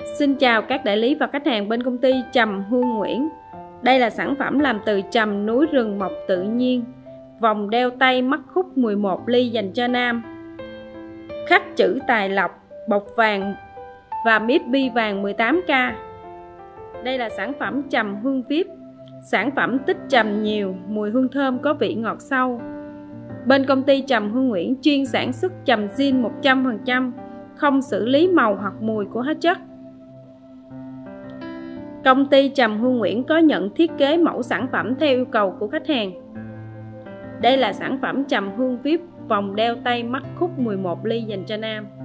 Xin chào các đại lý và khách hàng bên công ty Trầm Hương Nguyễn. Đây là sản phẩm làm từ trầm núi rừng mọc tự nhiên, vòng đeo tay mắt khúc 11 ly dành cho nam, khắc chữ tài lộc, bọc vàng và miết bi vàng 18K. Đây là sản phẩm trầm hương VIP, sản phẩm tích trầm nhiều, mùi hương thơm có vị ngọt sâu. Bên công ty Trầm Hương Nguyễn chuyên sản xuất trầm zin 100%, không xử lý màu hoặc mùi của hóa chất. Công ty Trầm Hương Nguyễn có nhận thiết kế mẫu sản phẩm theo yêu cầu của khách hàng. Đây là sản phẩm trầm hương VIP, vòng đeo tay mắt khúc 11 ly dành cho nam.